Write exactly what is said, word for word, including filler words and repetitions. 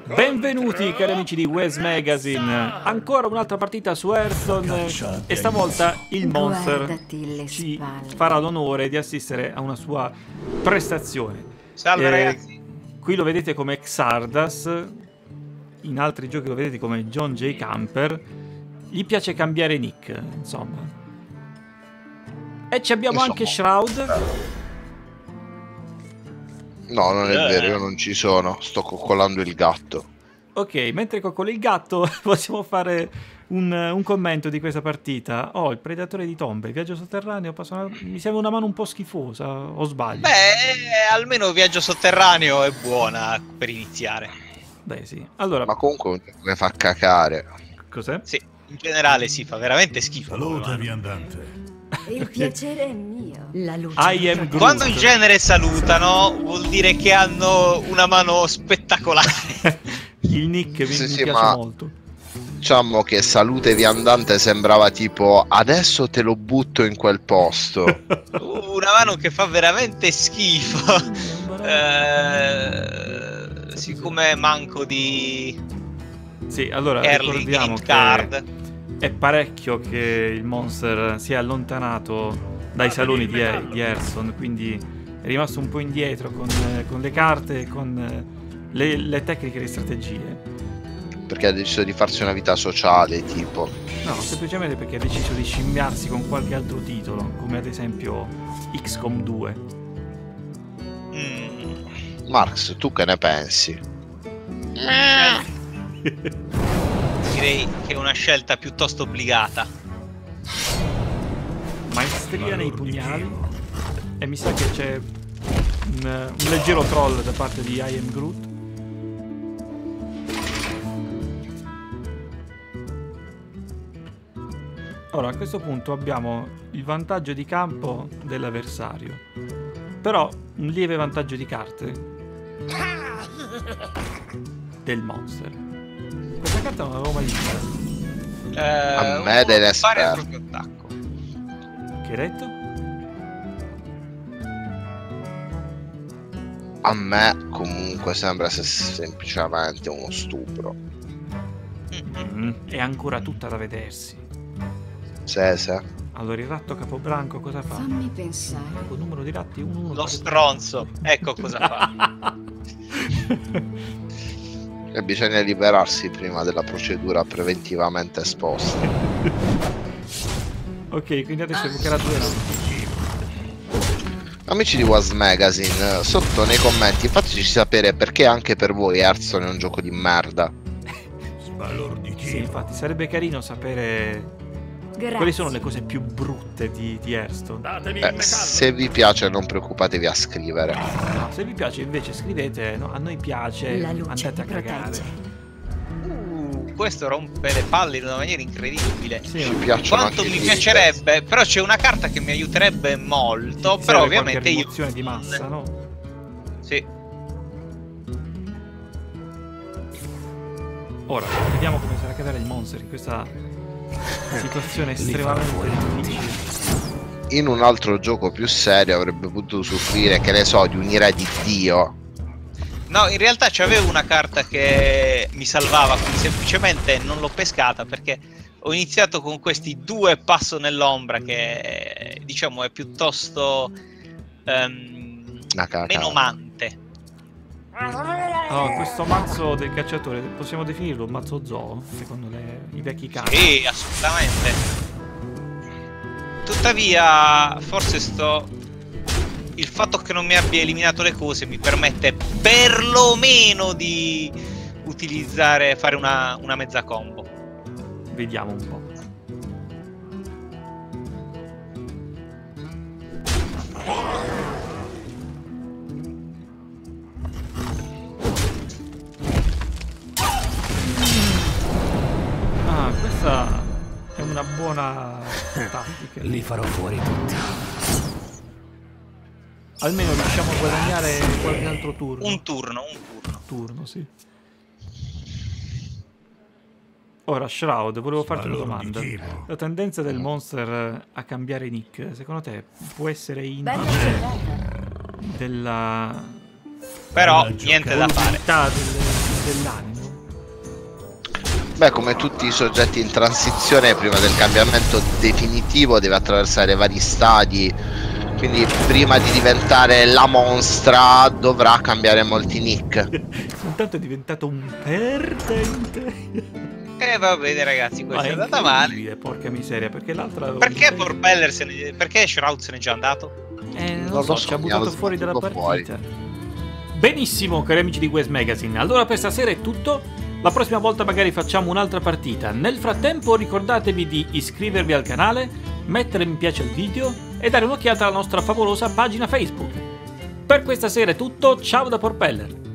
Benvenuti cari amici di Wes Magazine, ancora un'altra partita su Hearthstone e stavolta il Monster ci farà l'onore di assistere a una sua prestazione. Salve eh, ragazzi. Qui lo vedete come Xardas, in altri giochi lo vedete come John J. Camper, gli piace cambiare nick, insomma. E ci abbiamo insomma. anche Shroud. No, non è Eh. vero, io non ci sono, sto coccolando il gatto. Ok, mentre coccolo il gatto possiamo fare un, un commento di questa partita. Oh, il predatore di tombe, viaggio sotterraneo, passa una- mi sembra una mano un po' schifosa, o sbaglio? Beh, almeno Viaggio Sotterraneo è buona per iniziare. Beh sì, allora, Ma comunque mi fa cacare. cos'è? Sì, in generale si fa veramente schifo. Salute viandante. Il piacere è mio. La luce. I am Groot. Quando in genere salutano vuol dire che hanno una mano spettacolare. Il nick mi, Sì, mi sì, piace ma- molto. Diciamo che salute viandante sembrava tipo adesso te lo butto in quel posto. Una mano che fa veramente schifo. Eh, siccome manco di Sì, allora early ricordiamo game che card. è parecchio che il Monster si è allontanato dai saloni di, di Hearthstone, quindi è rimasto un po' indietro con, eh, con le carte e con eh, le, le tecniche e le strategie. Perché ha deciso di farsi una vita sociale, tipo. No, semplicemente perché ha deciso di scimmiarsi con qualche altro titolo, come ad esempio X COM due. Mm. Marx, tu che ne pensi? Direi che è una scelta piuttosto obbligata. Maestria nei pugnali. E mi sa che c'è un, un leggero troll da parte di I am Groot. Ora, a questo punto abbiamo il vantaggio di campo dell'avversario, però un lieve vantaggio di carte del Monster. Questa carta non l'avevo mai vista. Eh, A me deve fare il essere. proprio attacco. Che hai detto? A me comunque sembra se- semplicemente uno stupro. Mm-hmm. Mm, è ancora tutta da vedersi. Se, se. Allora, il ratto capobranco cosa fa? Fammi pensare. Con numero di ratti uno uno. Lo stronzo, ecco cosa fa. E bisogna liberarsi prima della procedura preventivamente esposta. Ok, quindi adesso evocherà due nomi. Amici di Was Magazine, sotto nei commenti fateci sapere perché anche per voi Hearthstone è un gioco di merda. Sbalorditivo. Sì, infatti, sarebbe carino sapere Grazie. quali sono le cose più brutte di, di Hearthstone. Datemi il Eh, metallo. se vi piace non preoccupatevi a scrivere. No, se vi piace invece scrivete, no, a noi piace, La luce andate a mi cagare. protegge. Uh, questo rompe le palle in una maniera incredibile. Sì, Ci piacciono Quanto anche mi gli piacerebbe, però c'è una carta che mi aiuterebbe molto, ti però serve qualche ovviamente io... rimozione di massa, no? Sì. Ora, vediamo come sarà a cadere il Monster in questa situazione Li farò estremamente fuori tutti. difficile. In un altro gioco più serio avrebbe potuto usufruire, che ne so, di un'ira di Dio. No, in realtà c'avevo una carta che mi salvava, quindi semplicemente non l'ho pescata perché ho iniziato con questi due passo nell'ombra che diciamo è piuttosto ehm, Una cacata. meno mante. Oh, questo mazzo del cacciatore, possiamo definirlo un mazzo zoo, secondo le, i vecchi cani? Sì, assolutamente. Tuttavia, forse sto... il fatto che non mi abbia eliminato le cose mi permette perlomeno di utilizzare, fare una, una mezza combo. Vediamo un po'. Ah, questa è una buona tattica. Li farò fuori tutti. Almeno riusciamo a guadagnare qualche altro turno. Un turno, un turno. turno, sì. Ora, Shroud, volevo farti una domanda. Sbalorditivo. La tendenza del Monster a cambiare nick, secondo te, può essere in Bella giornata. della Però Bella niente da fare. volontà del- dell'animo? Beh, come tutti i soggetti in transizione, prima del cambiamento definitivo deve attraversare vari stadi. Quindi prima di diventare la monstra dovrà cambiare molti nick. Intanto è diventato un perdente. Eh va bene ragazzi, questa Ma è andata male. incredibile, porca miseria, perché l'altra... Perché Porpeller se ne... Perché Shroud se n'è già andato? Eh, non, Non lo lo so, so, ci ha mi buttato hanno fuori dalla sbattuto partita. Benissimo, cari amici di West Magazine. Allora per stasera è tutto. La prossima volta magari facciamo un'altra partita. Nel frattempo ricordatevi di iscrivervi al canale, mettere mi piace al video e dare un'occhiata alla nostra favolosa pagina Facebook. Per questa sera è tutto, ciao da Porpeller.